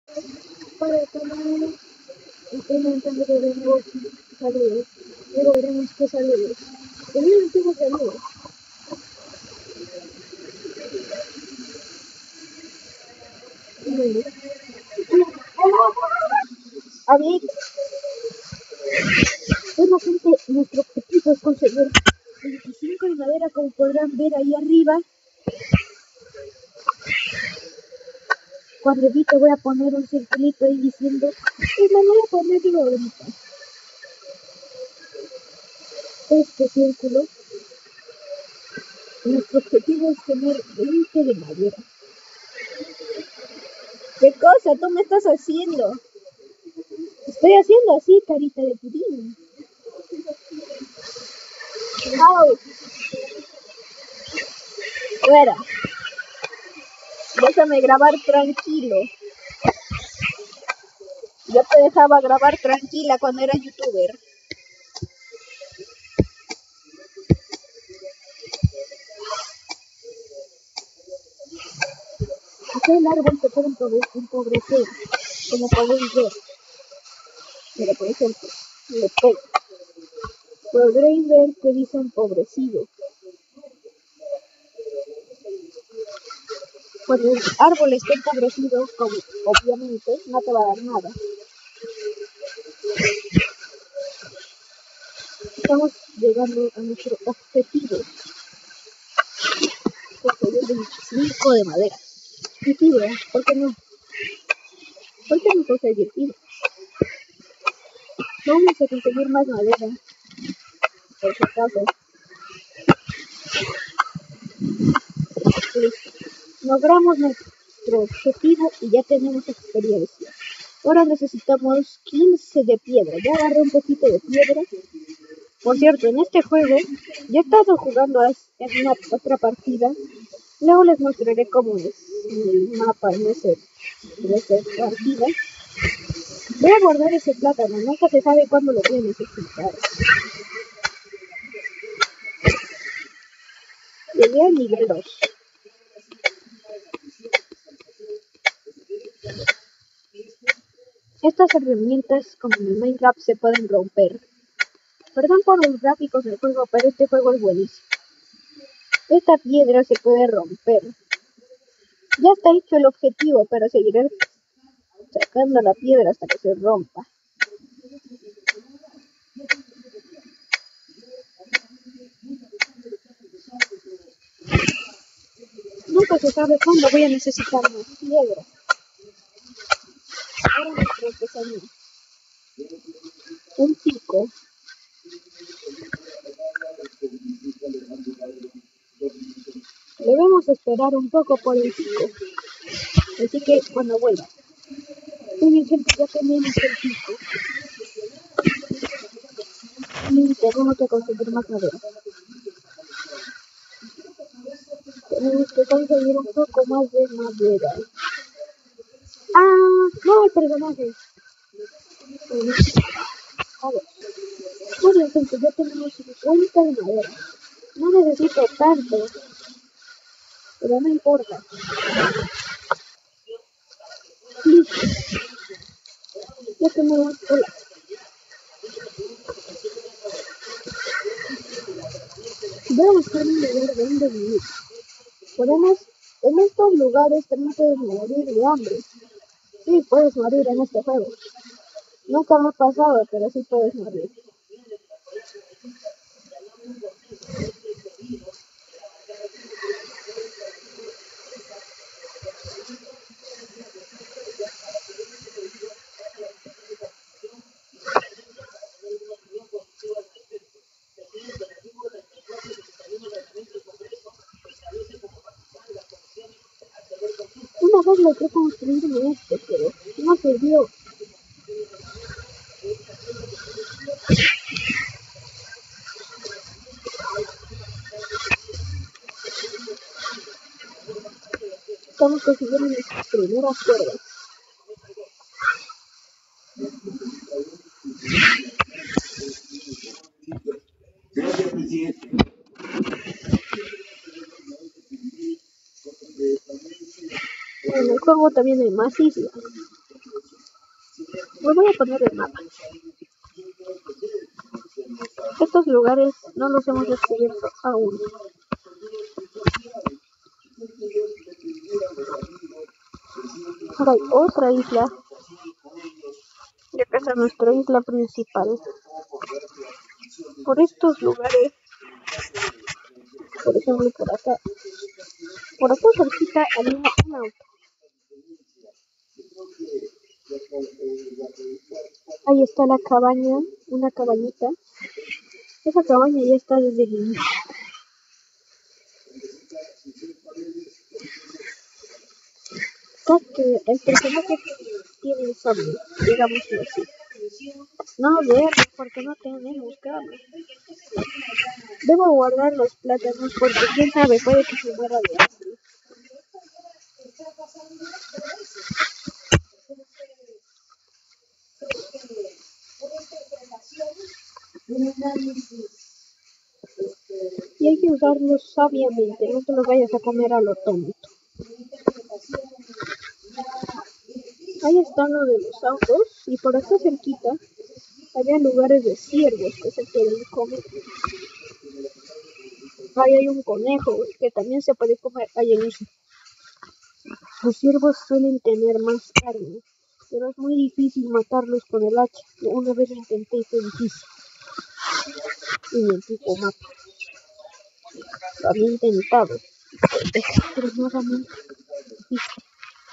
Para el canal, incrementando veremos saludos. Luego veremos qué saludos. Primero tengo saludos. Bueno. A ver, bueno gente, nuestro objetivo es conseguir 25 de madera, como podrán ver ahí arriba. Cuando edite voy a poner un circulito ahí diciendo de manera ponerlo ahorita. Este círculo, nuestro objetivo es tener 20 de madera. ¿Qué cosa tú me estás haciendo? Estoy haciendo así, carita de pudín. ¡Au! Fuera. Déjame grabar tranquilo. Yo te dejaba grabar tranquila cuando era youtuber. Aquí el árbol se puede empobrecer, como podéis ver. Mira, por ejemplo, le pego. Podréis ver que dice empobrecido. Cuando el árbol esté empobrecido, como obviamente no te va a dar nada. Estamos llegando a nuestro objetivo. Conseguir 25 de madera. Y fibra, ¿por qué no? ¿Por qué no conseguir fibra? Vamos a conseguir más madera, por si acaso. Listo. Logramos nuestro objetivo y ya tenemos experiencia. Ahora necesitamos 15 de piedra. Ya agarré un poquito de piedra. Por cierto, en este juego ya he estado jugando en una otra partida. Luego les mostraré cómo es el mapa en esa partida. Voy a guardar ese plátano, nunca se sabe cuándo lo voy a necesitar. Llegué al nivel 2. Estas herramientas, como en el Minecraft, se pueden romper. Perdón por los gráficos del juego, pero este juego es buenísimo. Esta piedra se puede romper. Ya está hecho el objetivo, pero seguiré sacando la piedra hasta que se rompa. Nunca se sabe cuándo voy a necesitar más piedra. Ahora nuestro artesanía. Un pico. Debemos esperar un poco por el pico. Así que cuando vuelva. Muy bien, gente, ya tenemos el pico. Y tenemos que conseguir más madera. Tenemos que conseguir un poco más de madera. ¡Ah! ¡No hay personajes! A ver. Muy bien, gente, ya tenemos 50 de madera. No necesito tanto, pero no importa. Listo. Ya tenemos... Hola. Voy a buscar un lugar donde vivir. Podemos... En estos lugares también puedes morir de hambre. Sí, puedes morir en este juego. Nunca me ha pasado, pero sí puedes morir. Una vez logré construirme este, pero no sirvió. Estamos consiguiendo nuestras primeras cuerdas. Gracias, presidente. En el juego también hay más islas. Pues voy a poner el mapa. Estos lugares no los hemos descubierto aún. Ahora hay otra isla. Y acá está nuestra isla principal. Por estos lugares, por ejemplo por acá cerquita había un auto. Ahí está la cabaña, una cabañita. Esa cabaña ya está desde el inicio. Que el personaje tiene insomnio, digámoslo así. No ver porque no tenemos cama. Debo guardar los plátanos porque quién sabe, puede que se muera de hambre. Y hay que usarlos sabiamente, no te los vayas a comer a lo tonto. Ahí está uno de los autos y por acá cerquita había lugares de ciervos que se pueden comer. Ahí hay un conejo que también se puede comer ahí en eso. Los ciervos suelen tener más carne, pero es muy difícil matarlos con el hacha. Una vez lo intenté y fue difícil. En el tipo mapa. Lo había intentado, pero nuevamente difícil.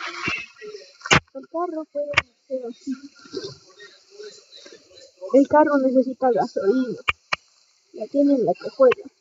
El carro puede ser así. El carro necesita gasolina. La tiene en la cajuela.